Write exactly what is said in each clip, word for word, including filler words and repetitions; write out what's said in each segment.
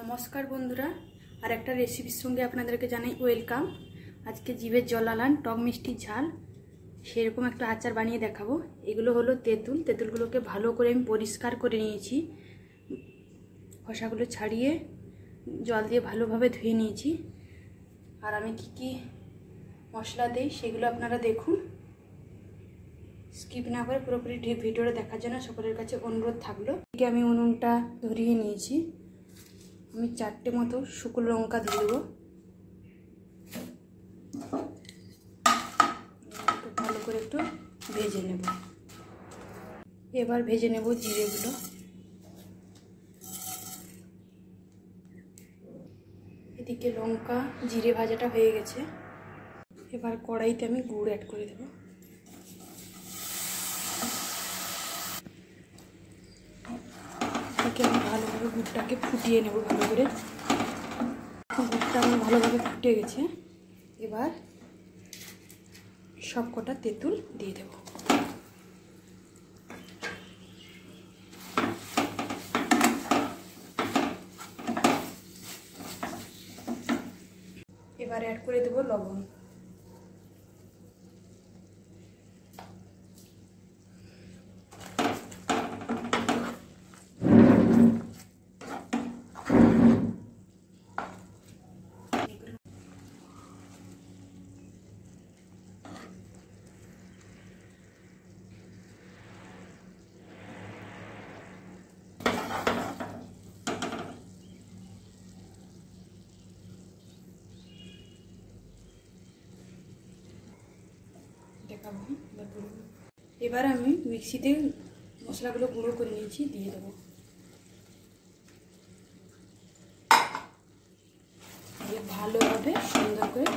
নমস্কার বন্ধুরা, আর একটা রেসিপির সঙ্গে আপনাদেরকে জানাই ওয়েলকাম। আজকে জিভের জলালান টক মিষ্টি ঝাল সেরকম একটা আচার বানিয়ে দেখাবো। এগুলো হলো তেঁতুল। তেঁতুলগুলোকে ভালো করে আমি পরিষ্কার করে নিয়েছি, খোসাগুলো ছাড়িয়ে জল দিয়ে ভালোভাবে ধুয়ে নিয়েছি। আর আমি কি কি মশলা দিই সেগুলো আপনারা দেখুন, স্কিপ না করে পুরোপুরি ভিডিওটা দেখার জন্য সকলের কাছে অনুরোধ থাকলো। আমি উনুনটা ধরিয়ে নিয়েছি, আমি চারটে মতো শুকনো লঙ্কা দিয়ে দেবো। একটু ভালো করে একটু ভেজে নেব। এবার ভেজে নেব জিরেগুলো। এদিকে লঙ্কা জিরে ভাজাটা হয়ে গেছে। এবার কড়াইতে আমি গুড় অ্যাড করে দেবো। এটাকে আমি ভালোভাবে গুড়টাকে ফুটিয়ে নেব। ভালো করে গুড়টা আমার ভালোভাবে ফুটে গেছে। এবার সব কটা তেঁতুল দিয়ে দেব। এবার অ্যাড করে দেব লবণ। এবার আমি মিক্সিতে মশলাগুলো গুঁড়ো করে নিয়েছি, দিয়ে দেবো। ভালোভাবে সুন্দর করে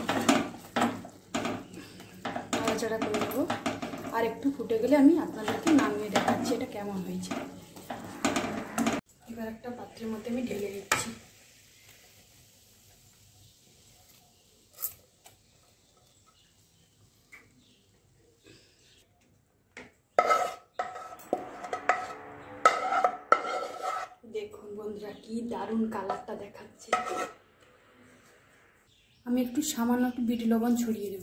নাড়াচাড়া করে দেবো। আর একটু ফুটে গেলে আমি আপনাদেরকে নামিয়ে দেখাচ্ছি এটা কেমন হয়েছে। এবার একটা পাত্রের মধ্যে আমি ঢেলে নিচ্ছি। দেখুন বন্ধুরা, কি দারুণ কালারটা দেখাচ্ছে। আমি একটু সামান্য একটু বিট লবণ ছড়িয়ে দেব,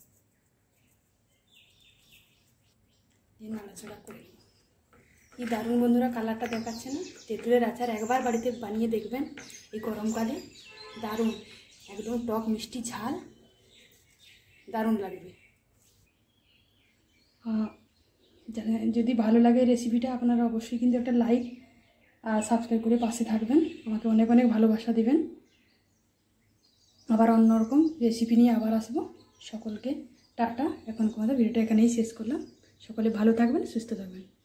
দিয়ে নাড়াচাড়া করে নেব। কি দারুণ বন্ধুরা কালারটা দেখাচ্ছে না? তেঁতুলের আচার একবার বাড়িতে বানিয়ে দেখবেন এই গরমকালে। দারুণ, একদম টক মিষ্টি ঝাল, দারুণ লাগবে। যদি ভালো লাগে রেসিপিটা আপনারা অবশ্যই কিন্তু একটা লাইক আর সাবস্ক্রাইব করে পাশে থাকবেন, আমাকে অনেক অনেক ভালোবাসা দিবেন। আবার অন্যরকম রেসিপি নিয়ে আবার আসবো। সকলকে টাটা। এখন আমাদের ভিডিওটা এখানেই শেষ করলাম। সকলে ভালো থাকবেন, সুস্থ থাকবেন।